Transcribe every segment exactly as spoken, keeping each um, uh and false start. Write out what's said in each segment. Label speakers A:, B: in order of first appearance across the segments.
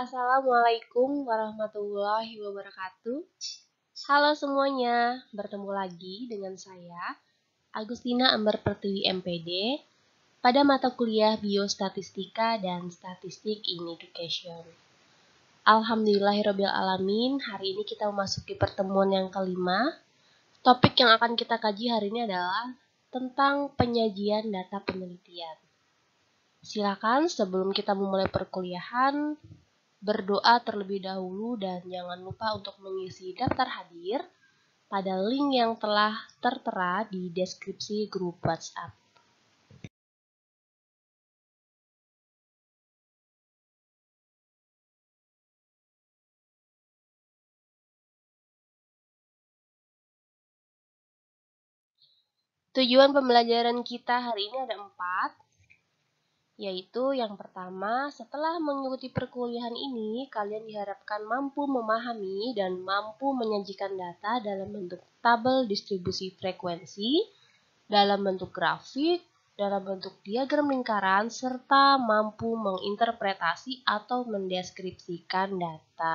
A: Assalamualaikum warahmatullahi wabarakatuh. Halo semuanya, bertemu lagi dengan saya, Agustina Ambar Pertiwi M P D, pada mata kuliah Biostatistika dan Statistik in Education. Alhamdulillahirabbil alamin, hari ini kita memasuki pertemuan yang kelima. Topik yang akan kita kaji hari ini adalah tentang penyajian data penelitian. Silakan sebelum kita memulai perkuliahan, berdoa terlebih dahulu dan jangan lupa untuk mengisi daftar hadir pada link yang telah tertera di deskripsi grup WhatsApp. Tujuan pembelajaran kita hari ini ada empat, yaitu yang pertama, setelah mengikuti perkuliahan ini, kalian diharapkan mampu memahami dan mampu menyajikan data dalam bentuk tabel distribusi frekuensi, dalam bentuk grafik, dalam bentuk diagram lingkaran, serta mampu menginterpretasi atau mendeskripsikan data.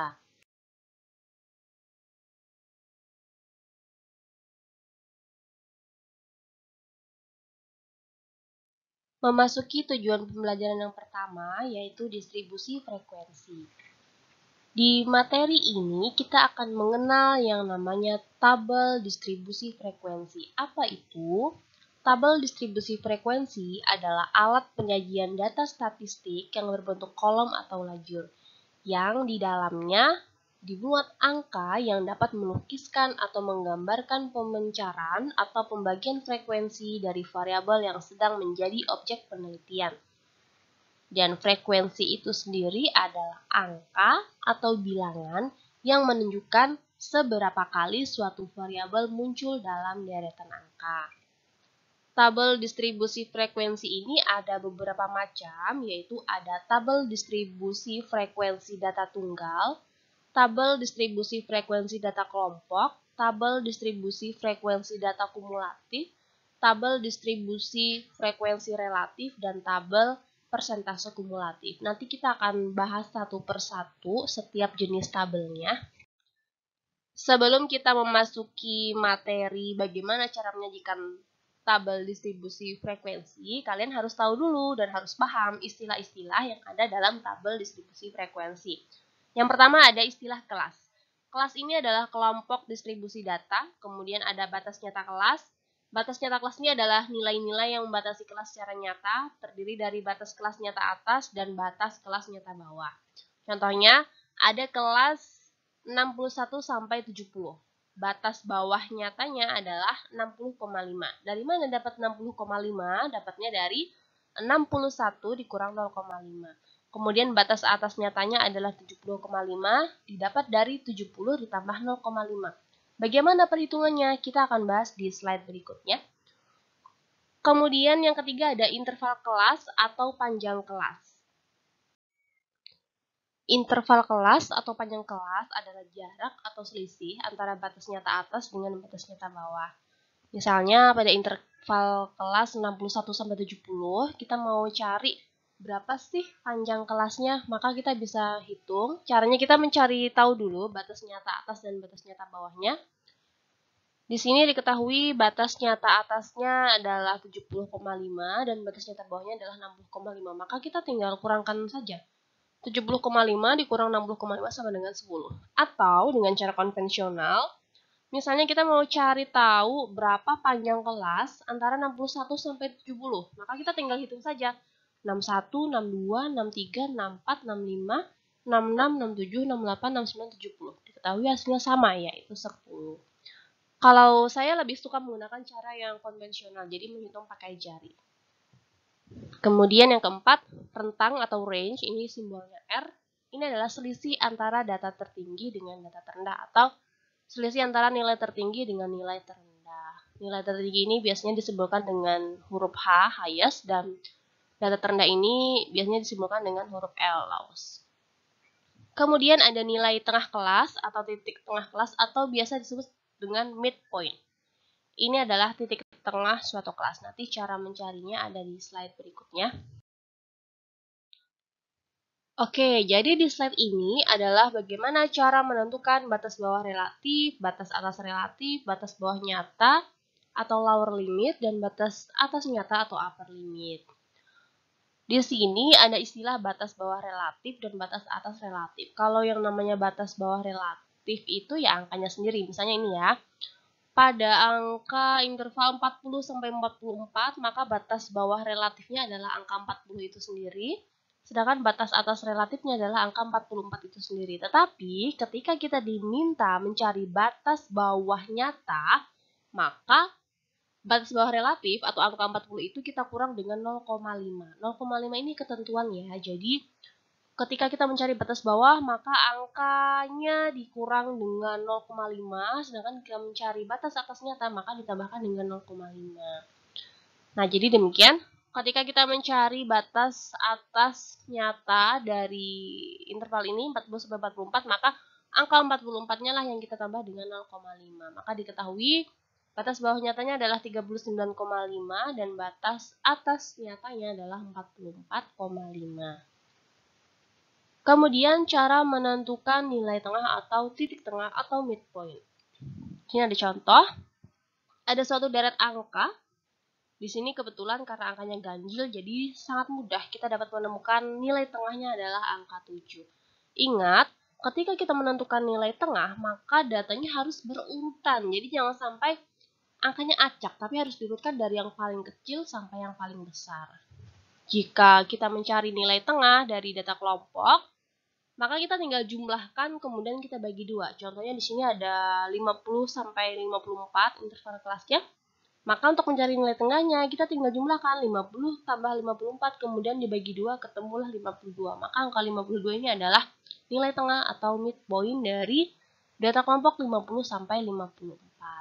A: Memasuki tujuan pembelajaran yang pertama, yaitu distribusi frekuensi. Di materi ini, kita akan mengenal yang namanya tabel distribusi frekuensi. Apa itu? Tabel distribusi frekuensi adalah alat penyajian data statistik yang berbentuk kolom atau lajur, yang di dalamnya dimuat angka yang dapat melukiskan atau menggambarkan pemencaran atau pembagian frekuensi dari variabel yang sedang menjadi objek penelitian. Dan frekuensi itu sendiri adalah angka atau bilangan yang menunjukkan seberapa kali suatu variabel muncul dalam deretan angka. Tabel distribusi frekuensi ini ada beberapa macam, yaitu ada tabel distribusi frekuensi data tunggal, tabel distribusi frekuensi data kelompok, tabel distribusi frekuensi data kumulatif, tabel distribusi frekuensi relatif, dan tabel persentase kumulatif. Nanti kita akan bahas satu persatu setiap jenis tabelnya. Sebelum kita memasuki materi bagaimana cara menyajikan tabel distribusi frekuensi, kalian harus tahu dulu dan harus paham istilah-istilah yang ada dalam tabel distribusi frekuensi. Yang pertama ada istilah kelas. Kelas ini adalah kelompok distribusi data, kemudian ada batas nyata kelas. Batas nyata kelas ini adalah nilai-nilai yang membatasi kelas secara nyata, terdiri dari batas kelas nyata atas dan batas kelas nyata bawah. Contohnya, ada kelas enam puluh satu sampai tujuh puluh. Batas bawah nyatanya adalah enam puluh koma lima. Dari mana dapat enam puluh koma lima? Dapatnya dari enam puluh satu dikurang nol koma lima. Kemudian batas atas nyatanya adalah tujuh puluh koma lima, didapat dari tujuh puluh ditambah nol koma lima. Bagaimana perhitungannya? Kita akan bahas di slide berikutnya. Kemudian yang ketiga ada interval kelas atau panjang kelas. Interval kelas atau panjang kelas adalah jarak atau selisih antara batas nyata atas dengan batas nyata bawah. Misalnya pada interval kelas enam puluh satu sampai tujuh puluh, kita mau cari berapa sih panjang kelasnya, maka kita bisa hitung. Caranya kita mencari tahu dulu batas nyata atas dan batas nyata bawahnya. Di sini diketahui batas nyata atasnya adalah tujuh puluh koma lima dan batas nyata bawahnya adalah enam puluh koma lima, maka kita tinggal kurangkan saja. tujuh puluh koma lima dikurang enam puluh koma lima sama dengan sepuluh. Atau dengan cara konvensional, misalnya kita mau cari tahu berapa panjang kelas antara enam puluh satu sampai tujuh puluh, maka kita tinggal hitung saja. enam puluh satu, enam puluh dua, enam puluh tiga, enam puluh empat, enam puluh lima, enam puluh enam, enam puluh tujuh, enam puluh delapan, enam puluh sembilan, tujuh puluh. Diketahui hasilnya sama, yaitu sepuluh. Kalau saya lebih suka menggunakan cara yang konvensional, jadi menghitung pakai jari. Kemudian yang keempat, rentang atau range, ini simbolnya R. Ini adalah selisih antara data tertinggi dengan data terendah, atau selisih antara nilai tertinggi dengan nilai terendah. Nilai tertinggi ini biasanya disimbolkan dengan huruf H, highest, dan data terendah ini biasanya disimbolkan dengan huruf L, lowest. Kemudian ada nilai tengah kelas atau titik tengah kelas, atau biasa disebut dengan midpoint. Ini adalah titik tengah suatu kelas. Nanti cara mencarinya ada di slide berikutnya. Oke, jadi di slide ini adalah bagaimana cara menentukan batas bawah relatif, batas atas relatif, batas bawah nyata atau lower limit, dan batas atas nyata atau upper limit. Di sini ada istilah batas bawah relatif dan batas atas relatif. Kalau yang namanya batas bawah relatif itu ya angkanya sendiri. Misalnya ini ya. Pada angka interval empat puluh sampai empat puluh empat, maka batas bawah relatifnya adalah angka empat puluh itu sendiri. Sedangkan batas atas relatifnya adalah angka empat puluh empat itu sendiri. Tetapi ketika kita diminta mencari batas bawah nyata, maka batas bawah relatif atau angka empat puluh itu kita kurang dengan nol koma lima. nol koma lima ini ketentuan ya. Jadi ketika kita mencari batas bawah, maka angkanya dikurang dengan nol koma lima, sedangkan kita mencari batas atas nyata, maka ditambahkan dengan nol koma lima. Nah, jadi demikian. Ketika kita mencari batas atas nyata dari interval ini, empat puluh sampai empat puluh empat, maka angka empat puluh empat-nya lah yang kita tambah dengan nol koma lima. Maka diketahui batas bawah nyatanya adalah tiga puluh sembilan koma lima dan batas atas nyatanya adalah empat puluh empat koma lima. Kemudian cara menentukan nilai tengah atau titik tengah atau midpoint. Ini ada contoh. Ada suatu deret angka. Di sini kebetulan karena angkanya ganjil, jadi sangat mudah kita dapat menemukan nilai tengahnya adalah angka tujuh. Ingat, ketika kita menentukan nilai tengah, maka datanya harus berurutan. Jadi jangan sampai angkanya acak, tapi harus diurutkan dari yang paling kecil sampai yang paling besar. Jika kita mencari nilai tengah dari data kelompok, maka kita tinggal jumlahkan, kemudian kita bagi dua. Contohnya di sini ada lima puluh sampai lima puluh empat interval kelasnya. Maka untuk mencari nilai tengahnya, kita tinggal jumlahkan lima puluh tambah lima puluh empat, kemudian dibagi dua, ketemulah lima puluh dua. Maka angka lima puluh dua ini adalah nilai tengah atau midpoint dari data kelompok lima puluh sampai lima puluh empat.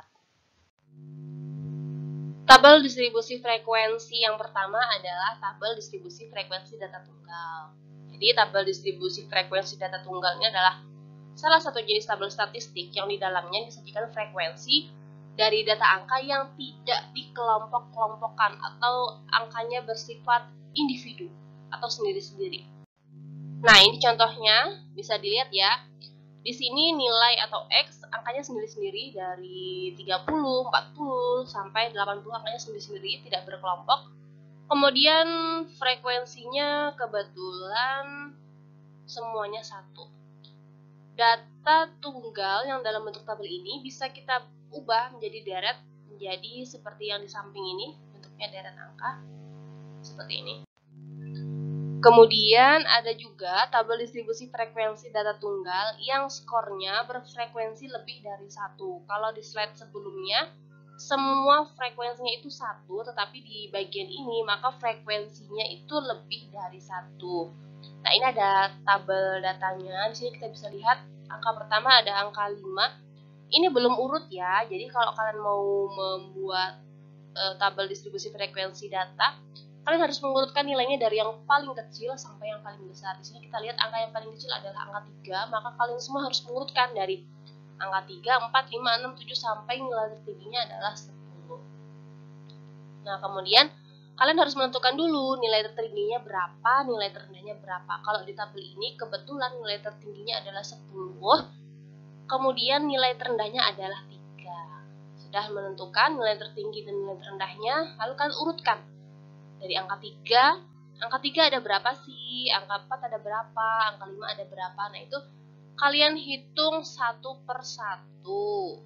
A: Tabel distribusi frekuensi yang pertama adalah tabel distribusi frekuensi data tunggal. Jadi tabel distribusi frekuensi data tunggal ini adalah salah satu jenis tabel statistik yang di dalamnya disajikan frekuensi dari data angka yang tidak dikelompok-kelompokkan atau angkanya bersifat individu atau sendiri-sendiri. Nah, ini contohnya bisa dilihat ya. Di sini nilai atau X angkanya sendiri-sendiri dari tiga puluh, empat puluh sampai delapan puluh, angkanya sendiri-sendiri tidak berkelompok. Kemudian frekuensinya kebetulan semuanya satu. Data tunggal yang dalam bentuk tabel ini bisa kita ubah menjadi deret, menjadi seperti yang di samping ini, bentuknya deret angka seperti ini. Kemudian ada juga tabel distribusi frekuensi data tunggal yang skornya berfrekuensi lebih dari satu. Kalau di slide sebelumnya semua frekuensinya itu satu, tetapi di bagian ini maka frekuensinya itu lebih dari satu. Nah, ini ada tabel datanya. Di sini kita bisa lihat angka pertama ada angka lima. Ini belum urut ya. Jadi kalau kalian mau membuat e, tabel distribusi frekuensi data, kalian harus mengurutkan nilainya dari yang paling kecil sampai yang paling besar. Di sini kita lihat angka yang paling kecil adalah angka tiga, maka kalian semua harus mengurutkan dari angka tiga, empat, lima, enam, tujuh sampai nilai tertingginya adalah sepuluh. Nah, kemudian kalian harus menentukan dulu nilai tertingginya berapa, nilai terendahnya berapa. Kalau di tabel ini kebetulan nilai tertingginya adalah sepuluh, kemudian nilai terendahnya adalah tiga. Sudah menentukan nilai tertinggi dan nilai terendahnya, lalu kalian urutkan. Dari angka tiga, angka tiga ada berapa sih? Angka empat ada berapa? Angka lima ada berapa? Nah, itu kalian hitung satu per satu.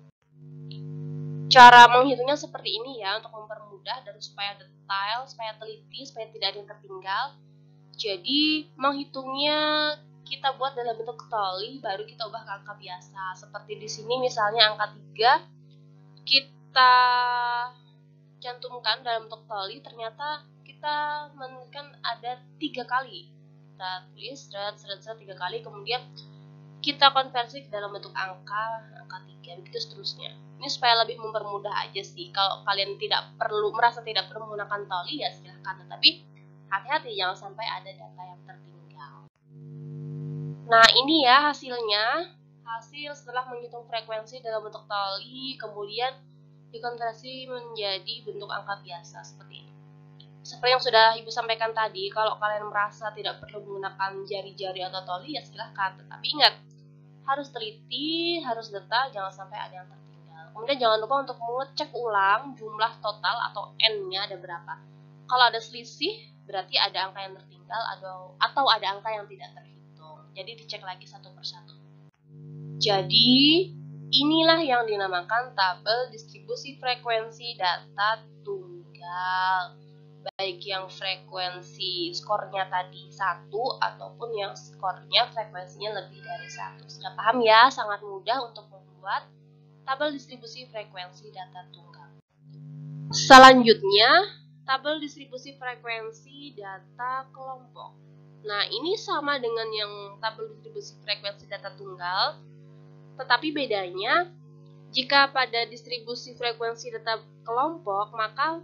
A: Cara menghitungnya seperti ini ya, untuk mempermudah dan supaya detail, supaya teliti, supaya tidak ada yang tertinggal. Jadi menghitungnya kita buat dalam bentuk toli, baru kita ubah ke angka biasa. Seperti di sini misalnya angka tiga kita cantumkan dalam bentuk toli, ternyata kita menemukan ada tiga kali. Kita tulis seret seret seret tiga kali, kemudian kita konversi ke dalam bentuk angka, angka tiga, begitu seterusnya. Ini supaya lebih mempermudah aja sih. Kalau kalian tidak perlu merasa tidak perlu menggunakan toli ya silahkan, tetapi hati-hati jangan sampai ada data yang tertinggal. Nah, ini ya hasilnya. Hasil setelah menghitung frekuensi dalam bentuk toli, kemudian dikonversi menjadi bentuk angka biasa seperti ini. Seperti yang sudah Ibu sampaikan tadi, kalau kalian merasa tidak perlu menggunakan jari-jari atau toli, ya silahkan. Tetapi ingat, harus teliti, harus detail, jangan sampai ada yang tertinggal. Kemudian jangan lupa untuk mengecek ulang jumlah total atau N-nya ada berapa. Kalau ada selisih, berarti ada angka yang tertinggal atau, atau ada angka yang tidak terhitung. Jadi dicek lagi satu persatu. Jadi, inilah yang dinamakan tabel distribusi frekuensi data tunggal. Baik yang frekuensi skornya tadi satu ataupun yang skornya frekuensinya lebih dari satu. Sudah paham ya? Sangat mudah untuk membuat tabel distribusi frekuensi data tunggal. Selanjutnya, tabel distribusi frekuensi data kelompok. Nah, ini sama dengan yang tabel distribusi frekuensi data tunggal, tetapi bedanya jika pada distribusi frekuensi data kelompok, maka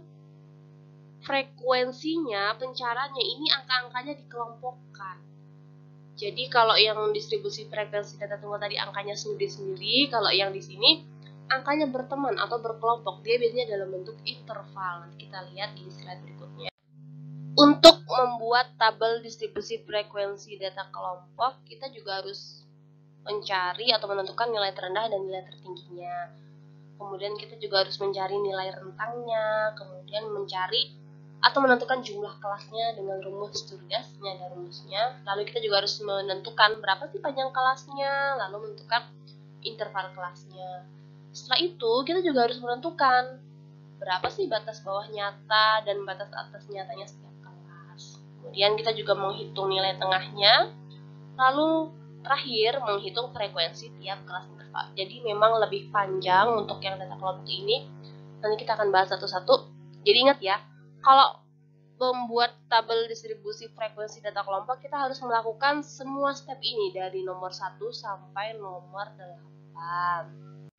A: frekuensinya, pencaranya ini angka-angkanya dikelompokkan. Jadi kalau yang distribusi frekuensi data tunggal tadi angkanya sendiri-sendiri, kalau yang di sini angkanya berteman atau berkelompok. Dia biasanya dalam bentuk interval. Nanti kita lihat di slide berikutnya. Untuk membuat tabel distribusi frekuensi data kelompok, kita juga harus mencari atau menentukan nilai terendah dan nilai tertingginya. Kemudian kita juga harus mencari nilai rentangnya, kemudian mencari atau menentukan jumlah kelasnya dengan rumus tugasnya dan rumusnya. Lalu kita juga harus menentukan berapa sih panjang kelasnya, lalu menentukan interval kelasnya. Setelah itu kita juga harus menentukan berapa sih batas bawah nyata dan batas atas nyatanya setiap kelas. Kemudian kita juga menghitung nilai tengahnya, lalu terakhir menghitung frekuensi tiap kelas interval. Jadi memang lebih panjang untuk yang data kelompok ini. Nanti kita akan bahas satu-satu. Jadi ingat ya, kalau membuat tabel distribusi frekuensi data kelompok, kita harus melakukan semua step ini dari nomor satu sampai nomor delapan.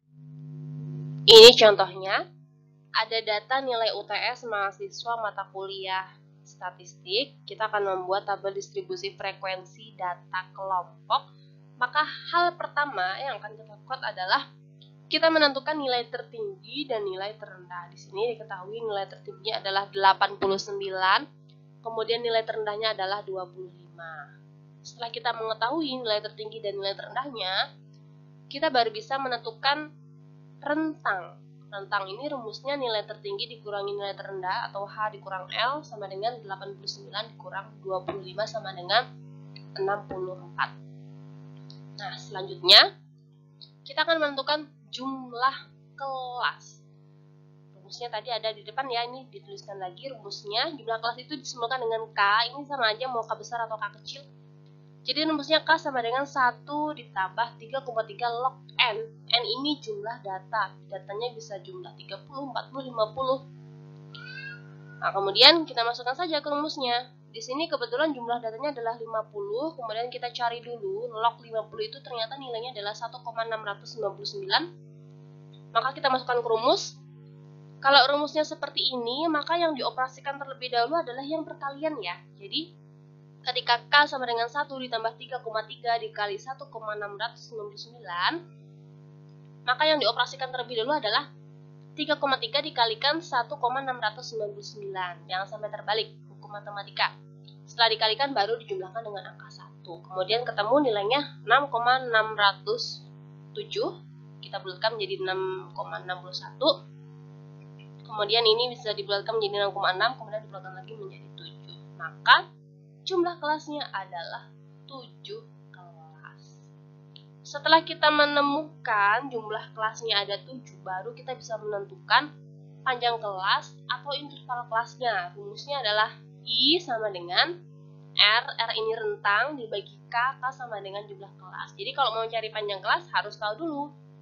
A: Ini contohnya, ada data nilai U T S mahasiswa mata kuliah statistik. Kita akan membuat tabel distribusi frekuensi data kelompok. Maka hal pertama yang akan kita lakukan adalah kita menentukan nilai tertinggi dan nilai terendah. Di sini diketahui nilai tertingginya adalah delapan puluh sembilan, kemudian nilai terendahnya adalah dua puluh lima. Setelah kita mengetahui nilai tertinggi dan nilai terendahnya, kita baru bisa menentukan rentang. Rentang ini rumusnya nilai tertinggi dikurangi nilai terendah atau H dikurang L sama dengan delapan puluh sembilan dikurang dua puluh lima sama dengan enam puluh empat. Nah, selanjutnya kita akan menentukan jumlah kelas. Rumusnya tadi ada di depan ya, ini dituliskan lagi rumusnya. Jumlah kelas itu disimbolkan dengan K, ini sama aja mau K besar atau K kecil. Jadi rumusnya K sama dengan satu ditambah tiga koma tiga log N. N ini jumlah data. Datanya bisa jumlah tiga puluh, empat puluh, lima puluh. Nah, kemudian kita masukkan saja ke rumusnya. Di sini kebetulan jumlah datanya adalah lima puluh. Kemudian kita cari dulu log lima puluh itu ternyata nilainya adalah satu koma enam sembilan sembilan. Maka kita masukkan ke rumus. Kalau rumusnya seperti ini, maka yang dioperasikan terlebih dahulu adalah yang perkalian ya. Jadi ketika K sama dengan satu ditambah tiga koma tiga dikali satu koma enam sembilan sembilan, maka yang dioperasikan terlebih dahulu adalah tiga koma tiga dikalikan satu koma enam sembilan sembilan. Jangan sampai terbalik, hukum matematika. Setelah dikalikan baru dijumlahkan dengan angka satu. Kemudian ketemu nilainya enam koma enam nol tujuh. Kita bulatkan menjadi enam koma enam satu. Kemudian ini bisa dibulatkan menjadi enam koma enam, kemudian dibulatkan lagi menjadi tujuh. Maka jumlah kelasnya adalah tujuh kelas. Setelah kita menemukan jumlah kelasnya ada tujuh, baru kita bisa menentukan panjang kelas atau interval kelasnya. Rumusnya adalah I sama dengan R, R ini rentang dibagi K, K sama dengan jumlah kelas. Jadi kalau mau cari panjang kelas harus tahu dulu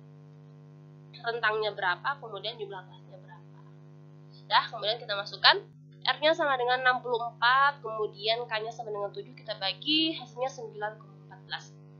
A: rentangnya berapa, kemudian jumlah kelasnya berapa. Sudah, kemudian kita masukkan R-nya sama dengan enam puluh empat, kemudian K-nya sama dengan tujuh, kita bagi, hasilnya sembilan koma satu empat.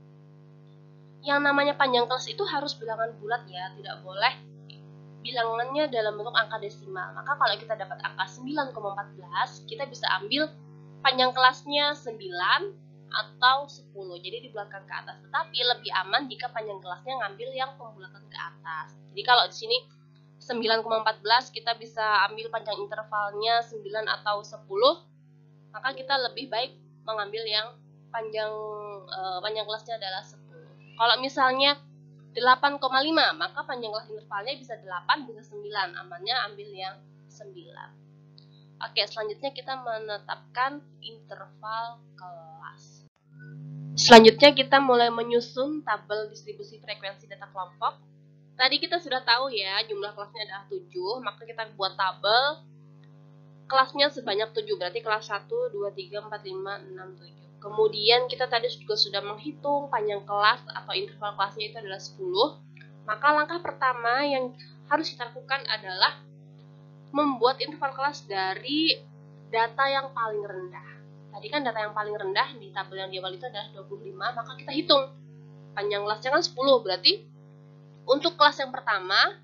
A: Yang namanya panjang kelas itu harus bilangan bulat ya, tidak boleh bilangannya dalam bentuk angka desimal. Maka kalau kita dapat angka sembilan koma satu empat, kita bisa ambil panjang kelasnya sembilan atau sepuluh, jadi dibulatkan ke atas. Tetapi lebih aman jika panjang kelasnya ngambil yang pembulatan ke atas. Jadi kalau di sini sembilan koma satu empat kita bisa ambil panjang intervalnya sembilan atau sepuluh, maka kita lebih baik mengambil yang panjang eh, panjang kelasnya adalah sepuluh. Kalau misalnya delapan koma lima, maka panjang kelas intervalnya bisa delapan, bisa sembilan. Amannya ambil yang sembilan. Oke, selanjutnya kita menetapkan interval kelas. Selanjutnya kita mulai menyusun tabel distribusi frekuensi data kelompok. Tadi kita sudah tahu ya, jumlah kelasnya adalah tujuh, maka kita buat tabel kelasnya sebanyak tujuh, berarti kelas satu, dua, tiga, empat, lima, enam, tujuh. Kemudian kita tadi juga sudah menghitung panjang kelas atau interval kelasnya itu adalah sepuluh. Maka langkah pertama yang harus kita lakukan adalah membuat interval kelas dari data yang paling rendah. Tadi kan data yang paling rendah di tabel yang di awal itu adalah dua puluh lima, maka kita hitung. Panjang kelasnya kan sepuluh, berarti untuk kelas yang pertama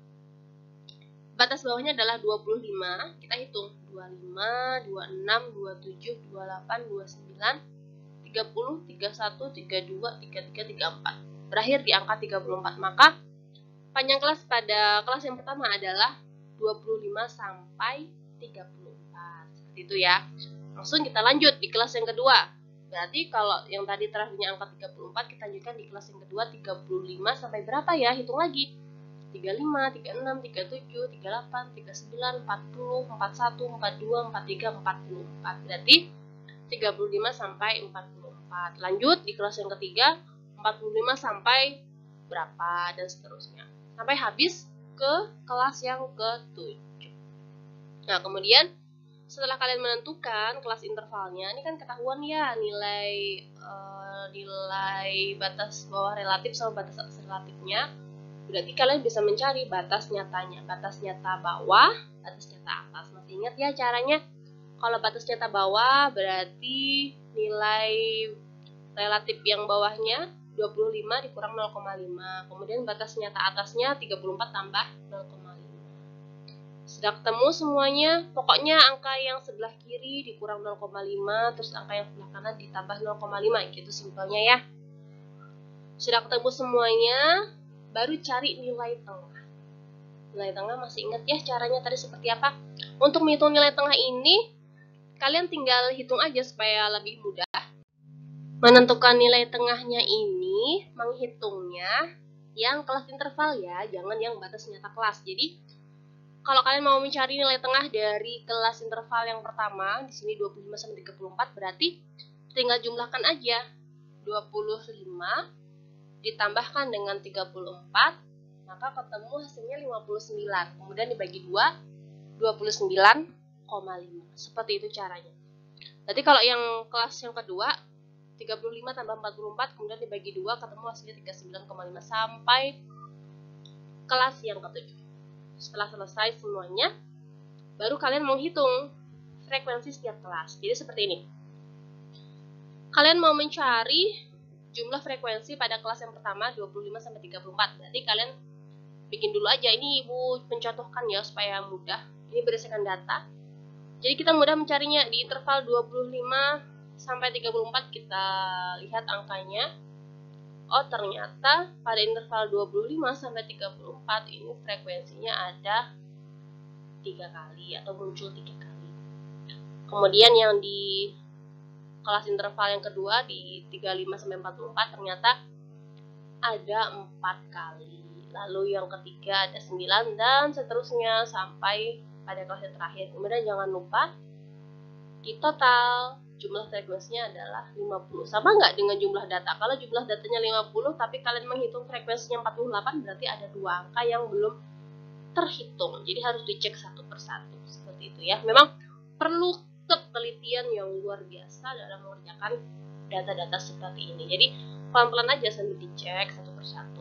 A: batas bawahnya adalah dua puluh lima, kita hitung dua puluh lima, dua puluh enam, dua puluh tujuh, dua puluh delapan, dua puluh sembilan, tiga puluh, tiga puluh satu, tiga puluh dua, tiga puluh tiga, tiga puluh empat. Berakhir di angka tiga puluh empat. Maka panjang kelas pada kelas yang pertama adalah dua puluh lima sampai tiga puluh empat. Seperti itu ya. Langsung kita lanjut di kelas yang kedua. Berarti kalau yang tadi terakhirnya angka tiga puluh empat, kita lanjutkan di kelas yang kedua tiga puluh lima sampai berapa ya? Hitung lagi. tiga puluh lima, tiga puluh enam, tiga puluh tujuh, tiga puluh delapan, tiga puluh sembilan, empat puluh, empat puluh satu, empat puluh dua, empat puluh tiga, empat puluh empat. Berarti tiga puluh lima sampai empat puluh empat. Lanjut di kelas yang ketiga, empat puluh lima sampai berapa dan seterusnya. Sampai habis ke kelas yang ketujuh. Nah, kemudian setelah kalian menentukan kelas intervalnya, ini kan ketahuan ya nilai uh, nilai batas bawah relatif sama batas atas relatifnya. Berarti kalian bisa mencari batas nyatanya, batas nyata bawah, batas nyata atas. Masih ingat ya caranya? Kalau batas nyata bawah berarti nilai relatif yang bawahnya dua puluh lima dikurang nol koma lima. Kemudian batas nyata atasnya tiga puluh empat tambah nol koma lima. Sudah ketemu semuanya? Pokoknya angka yang sebelah kiri dikurang nol koma lima, terus angka yang sebelah kanan ditambah nol koma lima. Gitu simpelnya ya. Sudah ketemu semuanya? Baru cari nilai tengah. Nilai tengah masih ingat ya caranya tadi seperti apa? Untuk menghitung nilai tengah ini, kalian tinggal hitung aja supaya lebih mudah. Menentukan nilai tengahnya ini, menghitungnya yang kelas interval ya, jangan yang batas nyata kelas. Jadi, kalau kalian mau mencari nilai tengah dari kelas interval yang pertama, di sini dua puluh lima sampai tiga puluh empat, berarti tinggal jumlahkan aja. dua puluh lima ditambahkan dengan tiga puluh empat, maka ketemu hasilnya lima puluh sembilan. Kemudian dibagi dua, dua puluh sembilan koma lima. Seperti itu caranya. Jadi kalau yang kelas yang kedua, tiga puluh lima tambah empat puluh empat, kemudian dibagi dua, ketemu hasilnya tiga puluh sembilan koma lima sampai kelas yang ketujuh. Setelah selesai semuanya, baru kalian menghitung frekuensi setiap kelas. Jadi seperti ini. Kalian mau mencari jumlah frekuensi pada kelas yang pertama dua puluh lima sampai tiga puluh empat. Berarti kalian bikin dulu aja. Ini Ibu mencontohkan ya supaya mudah. Ini berdasarkan data. Jadi kita mudah mencarinya di interval dua puluh lima sampai tiga puluh empat. Kita lihat angkanya. Oh, ternyata pada interval dua puluh lima sampai tiga puluh empat ini frekuensinya ada tiga kali atau muncul tiga kali. Kemudian yang di kelas interval yang kedua di tiga puluh lima sampai empat puluh empat ternyata ada empat kali. Lalu yang ketiga ada sembilan dan seterusnya sampai pada kelas yang terakhir. Kemudian jangan lupa di total jumlah frekuensinya adalah lima puluh. Sama nggak dengan jumlah data? Kalau jumlah datanya lima puluh tapi kalian menghitung frekuensinya empat puluh delapan, berarti ada dua angka yang belum terhitung. Jadi harus dicek satu persatu. Seperti itu ya. Memang perlu ketelitian yang luar biasa dalam mengerjakan data-data seperti ini. Jadi pelan-pelan aja sambil dicek satu persatu.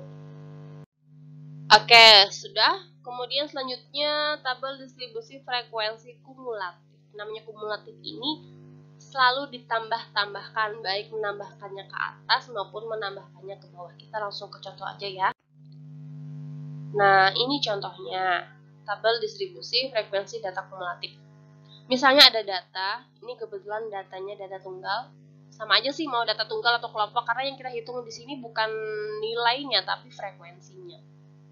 A: Oke, sudah. Kemudian selanjutnya tabel distribusi frekuensi kumulatif. Namanya kumulatif ini selalu ditambah-tambahkan, baik menambahkannya ke atas maupun menambahkannya ke bawah. Kita langsung ke contoh aja ya. Nah, ini contohnya tabel distribusi frekuensi data kumulatif. Misalnya ada data, ini kebetulan datanya data tunggal. Sama aja sih mau data tunggal atau kelompok, karena yang kita hitung di sini bukan nilainya tapi frekuensinya.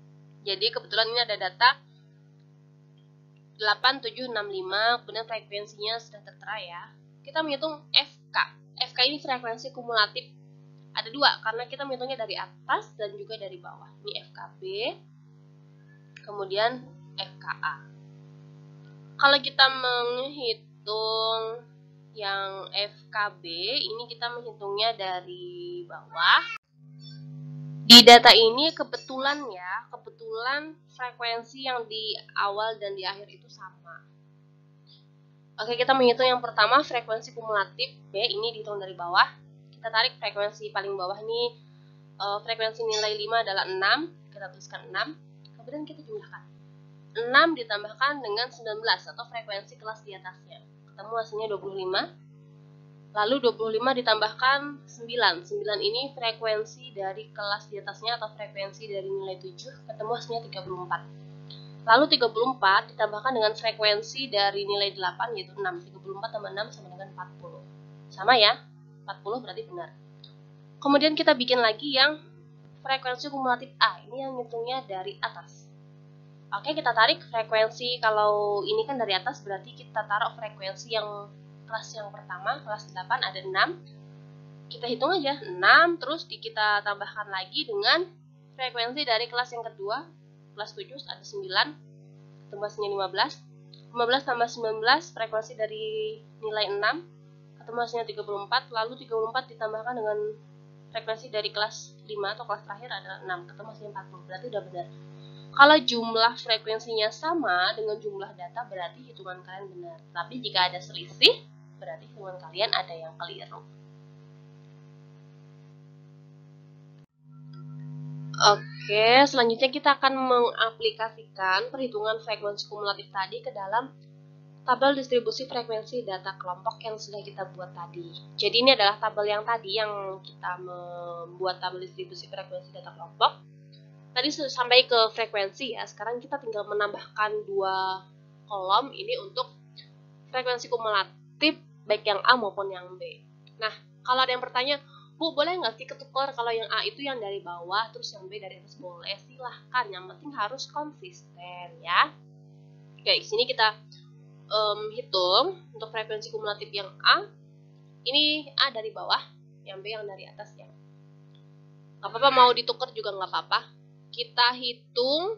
A: Jadi kebetulan ini ada data delapan tujuh enam lima, kemudian frekuensinya sudah tertera ya. Kita menghitung F K. F K ini frekuensi kumulatif. Ada dua, karena kita menghitungnya dari atas dan juga dari bawah. Ini F K B, kemudian F K A. Kalau kita menghitung yang F K B, ini kita menghitungnya dari bawah. Di data ini kebetulan ya, kebetulan frekuensi yang di awal dan di akhir itu sama. Oke, kita menghitung yang pertama frekuensi kumulatif B, ini dihitung dari bawah. Kita tarik frekuensi paling bawah ini, uh, frekuensi nilai lima adalah enam, kita tuliskan enam, kemudian kita jumlahkan. enam ditambahkan dengan sembilan belas atau frekuensi kelas di atasnya. Ketemu hasilnya dua puluh lima. Lalu dua puluh lima ditambahkan sembilan. sembilan ini frekuensi dari kelas di atasnya atau frekuensi dari nilai tujuh, ketemu hasilnya tiga puluh empat. Lalu tiga puluh empat ditambahkan dengan frekuensi dari nilai delapan yaitu enam. tiga puluh empat tambah enam sama dengan empat puluh. Sama ya? empat puluh berarti benar. Kemudian kita bikin lagi yang frekuensi kumulatif A. Ini yang ngitungnya dari atas. Oke, kita tarik frekuensi. Kalau ini kan dari atas, berarti kita taruh frekuensi yang kelas yang pertama, kelas delapan ada enam. Kita hitung aja, enam, terus kita tambahkan lagi dengan frekuensi dari kelas yang kedua, kelas tujuh ada sembilan, ketemu lima belas. lima belas tambah sembilan belas, frekuensi dari nilai enam, ketemu hasilnya tiga puluh empat, lalu tiga puluh empat ditambahkan dengan frekuensi dari kelas lima atau kelas terakhir adalah enam, ketemu hasilnya empat puluh, berarti udah benar. Kalau jumlah frekuensinya sama dengan jumlah data, berarti hitungan kalian benar. Tapi jika ada selisih, berarti hitungan kalian ada yang keliru. Oke, selanjutnya kita akan mengaplikasikan perhitungan frekuensi kumulatif tadi ke dalam tabel distribusi frekuensi data kelompok yang sudah kita buat tadi. Jadi ini adalah tabel yang tadi yang kita membuat tabel distribusi frekuensi data kelompok. Tadi sampai ke frekuensi ya, sekarang kita tinggal menambahkan dua kolom ini untuk frekuensi kumulatif baik yang A maupun yang B. Nah, kalau ada yang bertanya, Bu, boleh nggak sih ketukar kalau yang A itu yang dari bawah, terus yang B dari atas? Boleh, silahkan. Yang penting harus konsisten ya. Oke, di sini kita um, hitung untuk frekuensi kumulatif yang A. Ini A dari bawah, yang B yang dari atas ya. Nggak apa-apa, mau ditukar juga nggak apa-apa. Kita hitung,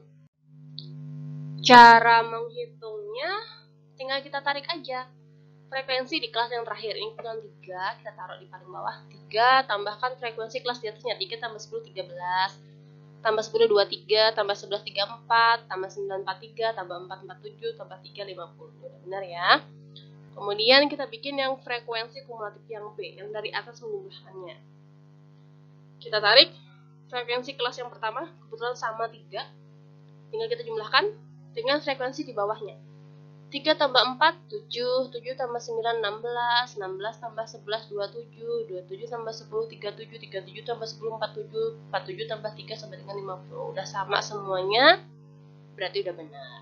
A: cara menghitungnya tinggal kita tarik aja. Frekuensi di kelas yang terakhir, ini dengan tiga, kita taruh di paling bawah. tiga, tambahkan frekuensi kelas di atasnya, tiga tambah sepuluh, tiga belas. Tambah sepuluh, dua puluh tiga, tambah sebelas, tiga puluh empat, tambah sembilan, empat puluh tiga, tambah empat, empat puluh tujuh, tambah tiga, lima puluh. Udah benar ya. Kemudian kita bikin yang frekuensi kumulatif yang B, yang dari atas menjumlahkannya. Kita tarik frekuensi kelas yang pertama, kebetulan sama tiga. Tinggal kita jumlahkan dengan frekuensi di bawahnya. tiga tambah empat, tujuh. tujuh tambah sembilan, enam belas. enam belas tambah sebelas, dua puluh tujuh. dua puluh tujuh tambah sepuluh, tiga puluh tujuh. tiga puluh tujuh tambah sepuluh, empat puluh tujuh. empat puluh tujuh tambah tiga sama dengan lima puluh. Udah sama semuanya, berarti udah benar.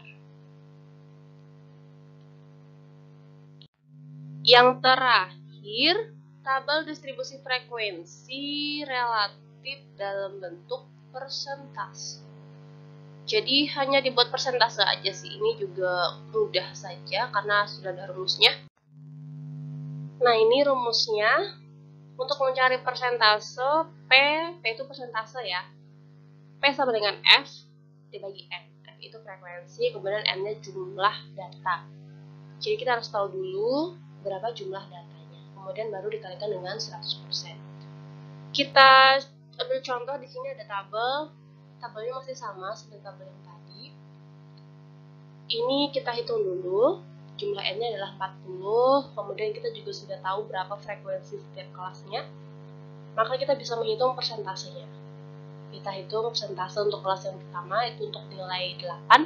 A: Yang terakhir, tabel distribusi frekuensi relatif dalam bentuk persentase. Jadi hanya dibuat persentase aja sih, ini juga mudah saja karena sudah ada rumusnya. Nah, ini rumusnya untuk mencari persentase P, P itu persentase ya. P sama dengan F dibagi N. F itu frekuensi, kemudian N-nya jumlah data. Jadi kita harus tahu dulu berapa jumlah datanya, kemudian baru dikalikan dengan seratus persen. Kita ambil contoh, di sini ada tabel. Tabelnya masih sama seperti tabel yang tadi. Ini kita hitung dulu. Jumlah N-nya adalah empat puluh. Kemudian kita juga sudah tahu berapa frekuensi setiap kelasnya. Maka kita bisa menghitung persentasenya. Kita hitung persentase untuk kelas yang pertama, itu untuk nilai delapan.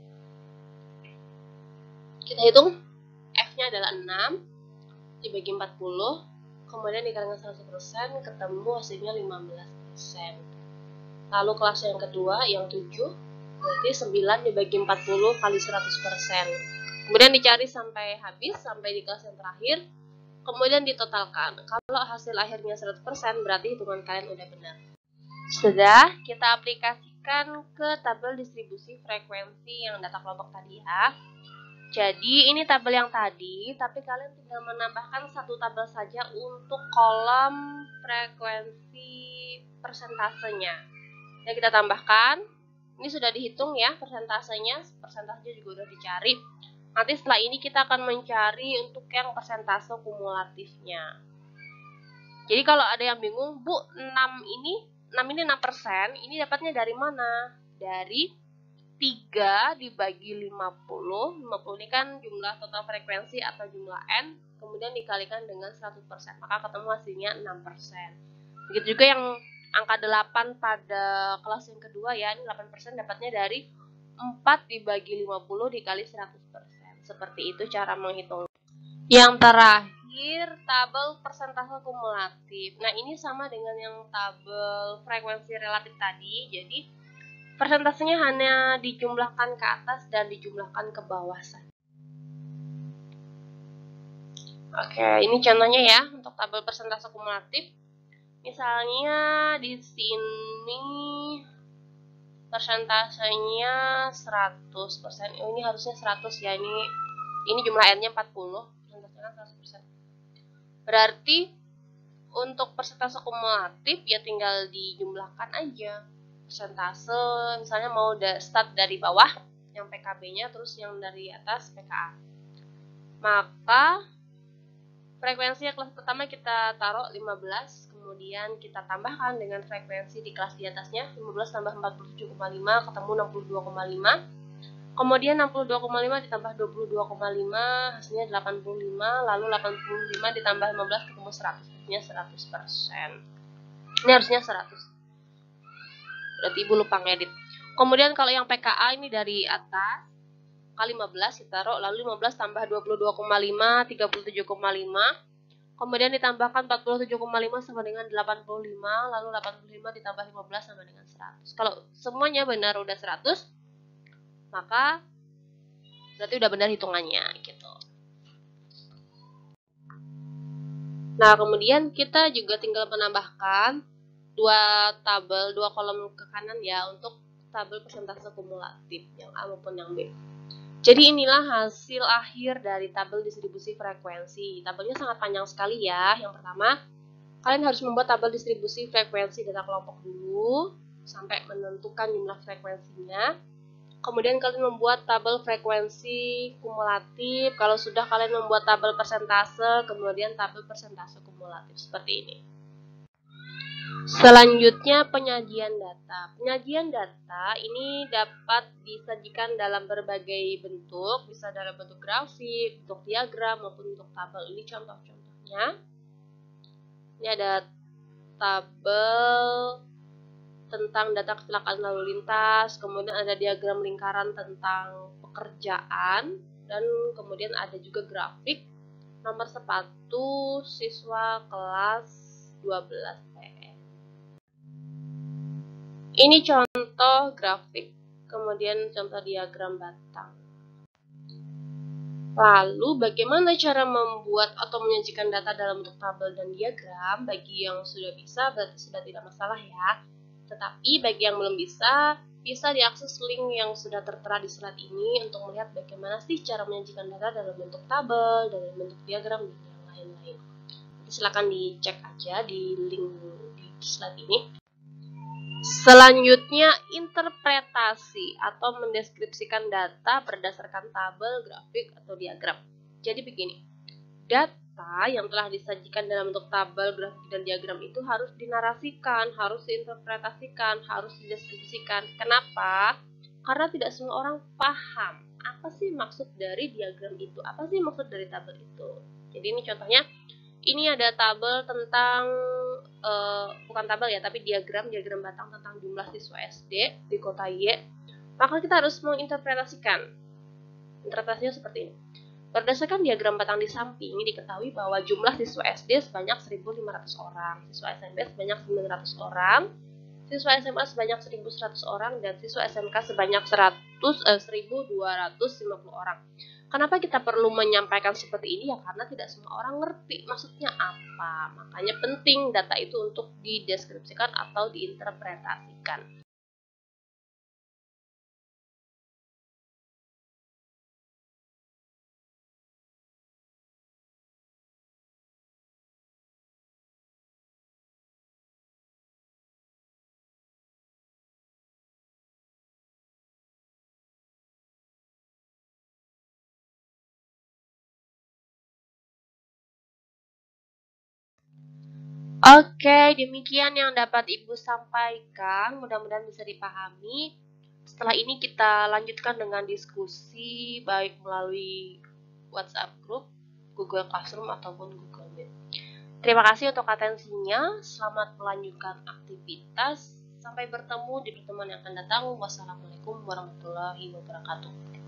A: Kita hitung F-nya adalah enam dibagi empat puluh. Kemudian dikalikan seratus persen, ketemu hasilnya lima belas persen. Lalu kelas yang kedua, yang tujuh, berarti sembilan dibagi empat puluh kali seratus persen. Kemudian dicari sampai habis, sampai di kelas yang terakhir. Kemudian ditotalkan. Kalau hasil akhirnya seratus persen, berarti hitungan kalian udah benar. Sudah, kita aplikasikan kembalikan ke tabel distribusi frekuensi yang data kelompok tadi ya. Jadi ini tabel yang tadi, tapi kalian tinggal menambahkan satu tabel saja untuk kolom frekuensi persentasenya. Nah, kita tambahkan. Ini sudah dihitung ya persentasenya, persentasenya juga sudah dicari. Nanti setelah ini kita akan mencari untuk yang persentase kumulatifnya. Jadi kalau ada yang bingung, Bu, enam ini, enam ini enam persen, ini dapatnya dari mana? Dari tiga dibagi lima puluh, lima puluh ini kan jumlah total frekuensi atau jumlah N, kemudian dikalikan dengan seratus persen, maka ketemu hasilnya enam persen. Begitu juga yang angka delapan pada kelas yang kedua ya, ini delapan persen dapatnya dari empat dibagi lima puluh dikali seratus persen. Seperti itu cara menghitung. Yang terakhir, tabel persentase kumulatif. Nah, ini sama dengan yang tabel frekuensi relatif tadi. Jadi, persentasenya hanya dijumlahkan ke atas dan dijumlahkan ke bawah saja. Oke, ini contohnya ya untuk tabel persentase kumulatif. Misalnya di sini persentasenya seratus persen. Oh, ini harusnya seratus ya. Ini ini jumlah N-nya empat puluh, persentasenya seratus persen. Berarti untuk persentase kumulatif ya tinggal dijumlahkan aja. Persentase misalnya mau start dari bawah yang P K B-nya, terus yang dari atas P K A. Maka frekuensi kelas pertama kita taruh lima belas, kemudian kita tambahkan dengan frekuensi di kelas di atasnya, lima belas tambah empat puluh tujuh koma lima ketemu enam puluh dua koma lima. Kemudian enam puluh dua koma lima ditambah dua puluh dua koma lima hasilnya delapan puluh lima, lalu delapan puluh lima ditambah lima belas ketemu seratus, hasilnya seratus persen. Ini harusnya seratus. Berarti Ibu lupa ngedit. Kemudian kalau yang P K A ini dari atas kali lima belas kita taruh, lalu lima belas tambah dua puluh dua koma lima, tiga puluh tujuh koma lima. Kemudian ditambahkan empat puluh tujuh koma lima sama dengan delapan puluh lima, lalu delapan puluh lima ditambah lima belas sama dengan seratus. Kalau semuanya benar udah seratus, maka berarti udah benar hitungannya gitu. Nah, kemudian kita juga tinggal menambahkan dua tabel, dua kolom ke kanan ya untuk tabel persentase kumulatif yang A maupun yang B. Jadi inilah hasil akhir dari tabel distribusi frekuensi. Tabelnya sangat panjang sekali ya. Yang pertama, kalian harus membuat tabel distribusi frekuensi data kelompok dulu sampai menentukan jumlah frekuensinya. Kemudian kalian membuat tabel frekuensi kumulatif. Kalau sudah, kalian membuat tabel persentase, kemudian tabel persentase kumulatif seperti ini. Selanjutnya penyajian data. Penyajian data ini dapat disajikan dalam berbagai bentuk, bisa dalam bentuk grafik, bentuk diagram, maupun bentuk tabel. Ini contoh-contohnya. Ini ada tabel tentang data kecelakaan lalu lintas, kemudian ada diagram lingkaran tentang pekerjaan, dan kemudian ada juga grafik nomor sepatu siswa kelas dua belas P N. Ini contoh grafik, kemudian contoh diagram batang. Lalu bagaimana cara membuat atau menyajikan data dalam bentuk tabel dan diagram? Bagi yang sudah bisa berarti sudah tidak masalah ya. Tetapi bagi yang belum bisa, bisa diakses link yang sudah tertera di slide ini untuk melihat bagaimana sih cara menyajikan data dalam bentuk tabel, dalam bentuk diagram, dan yang lain-lain. Silakan dicek aja di link di slide ini. Selanjutnya, interpretasi atau mendeskripsikan data berdasarkan tabel, grafik, atau diagram. Jadi begini, data yang telah disajikan dalam bentuk tabel, grafik, dan diagram itu harus dinarasikan, harus diinterpretasikan, harus dideskripsikan. Kenapa? Karena tidak semua orang paham apa sih maksud dari diagram itu, apa sih maksud dari tabel itu. Jadi ini contohnya, ini ada tabel tentang, uh, bukan tabel ya, tapi diagram, diagram batang tentang jumlah siswa S D di kota Y. Maka kita harus menginterpretasikan. Interpretasinya seperti ini. Berdasarkan diagram batang di samping, diketahui bahwa jumlah siswa S D sebanyak seribu lima ratus orang, siswa S M P sebanyak sembilan ratus orang, siswa S M A sebanyak seribu seratus orang, dan siswa S M K sebanyak seribu dua ratus lima puluh orang. Kenapa kita perlu menyampaikan seperti ini? Ya karena tidak semua orang ngerti maksudnya apa. Makanya penting data itu untuk dideskripsikan atau diinterpretasikan. Oke, demikian yang dapat Ibu sampaikan. Mudah-mudahan bisa dipahami. Setelah ini kita lanjutkan dengan diskusi baik melalui WhatsApp Group, Google Classroom, ataupun Google Meet. Terima kasih untuk atensinya. Selamat melanjutkan aktivitas. Sampai bertemu di pertemuan yang akan datang. Wassalamualaikum warahmatullahi wabarakatuh.